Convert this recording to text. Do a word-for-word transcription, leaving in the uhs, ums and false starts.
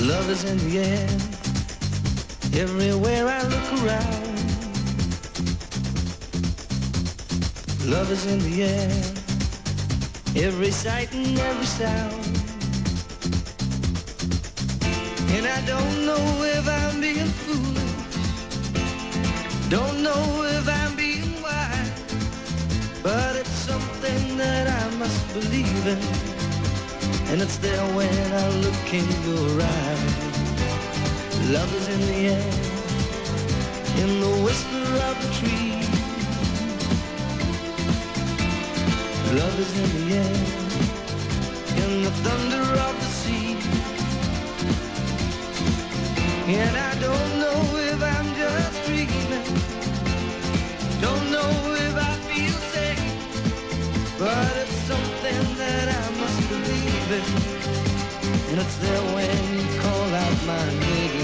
Love is in the air, everywhere I look around. Love is in the air, every sight and every sound. And I don't know if I'm being foolish, don't know if I'm being wise, but it's something that I must believe in, and it's there when I look in your eyes. Love is in the air, in the whisper of the tree. Love is in the air, in the thunder of the sea. And I don't know if I'm just dreaming, don't know if I feel safe, but it's something that I must believe in, and it's there when you call out my name.